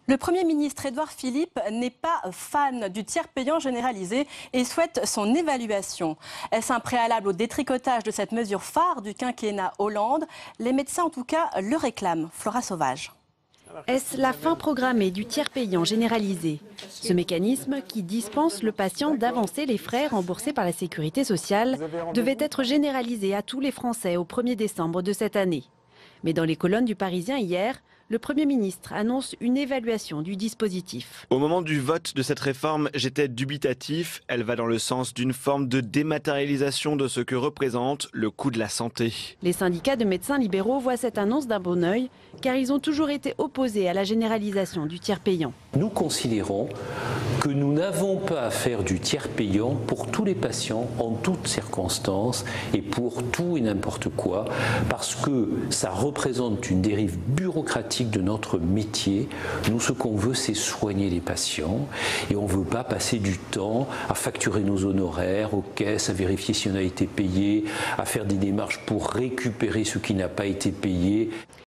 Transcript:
Le Premier ministre Édouard Philippe n'est pas fan du tiers payant généralisé et souhaite son évaluation. Est-ce un préalable au détricotage de cette mesure phare du quinquennat Hollande? Les médecins en tout cas le réclament. Flora Sauvage. Est-ce la fin programmée du tiers payant généralisé? Ce mécanisme, qui dispense le patient d'avancer les frais remboursés par la sécurité sociale, devait être généralisé à tous les Français au 1er décembre de cette année. Mais dans les colonnes du Parisien hier, le Premier ministre annonce une évaluation du dispositif. Au moment du vote de cette réforme, j'étais dubitatif. Elle va dans le sens d'une forme de dématérialisation de ce que représente le coût de la santé. Les syndicats de médecins libéraux voient cette annonce d'un bon œil, car ils ont toujours été opposés à la généralisation du tiers payant. Nous considérons que nous n'avons pas à faire du tiers payant pour tous les patients en toutes circonstances et pour tout et n'importe quoi, parce que ça représente une dérive bureaucratique de notre métier. Nous, ce qu'on veut, c'est soigner les patients et on ne veut pas passer du temps à facturer nos honoraires aux caisses, à vérifier si on a été payé, à faire des démarches pour récupérer ce qui n'a pas été payé.